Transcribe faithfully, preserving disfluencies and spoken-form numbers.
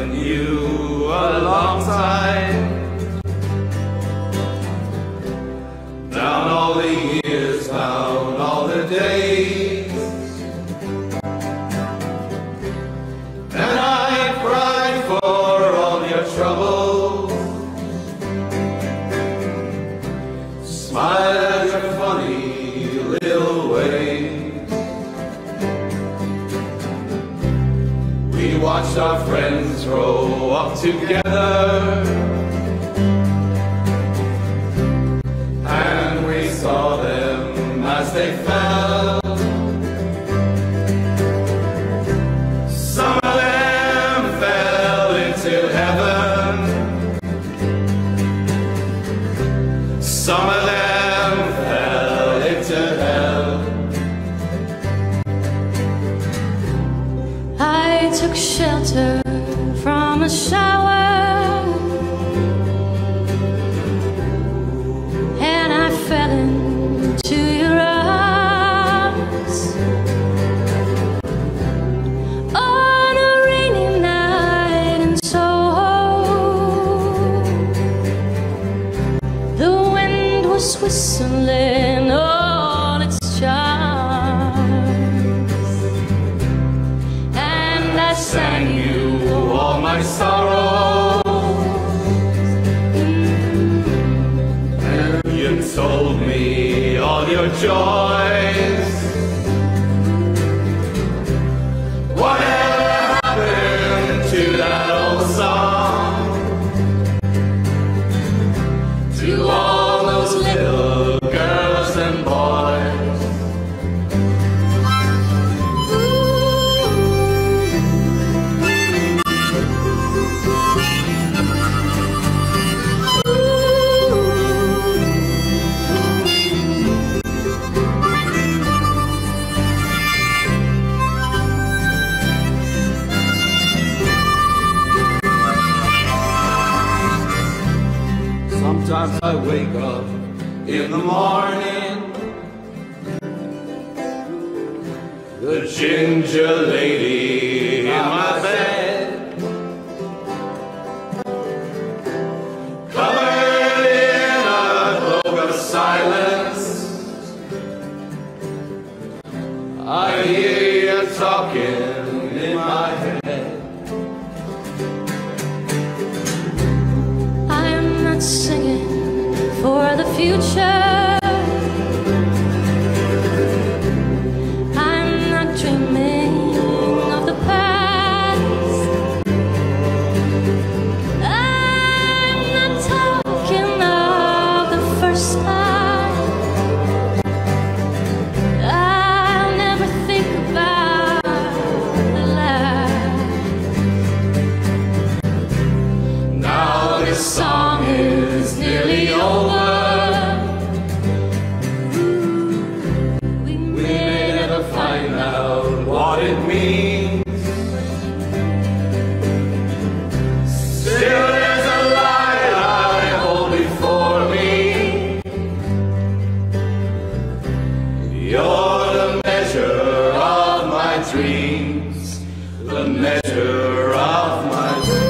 loving you a long time. Down all the years, down all the days, and I cried for all your troubles. Smile at your funny little ways. We watched our friends grow up together, and we saw them as they fell. Some of them fell into heaven, some of them fell into hell. I took shelter from a shower, and I fell into your arms on a rainy night in Soho. The wind was whistling all its charms, and I sang you All my sorrows, and you told me all your joys. Whatever happened to that old song? To all those little girls and boys? Sometimes I wake up in the morning, the ginger lady in my bed, covered in a cloak of silence. I hear you talking in my head. I'm not singing for the future, I'm not dreaming of the past, I'm not talking of the first time. I'll never think about the last. Now this song is nearly over. We may never find out what it means. Still there's a light I hold before me. You're the measure of my dreams, the measure of my dreams.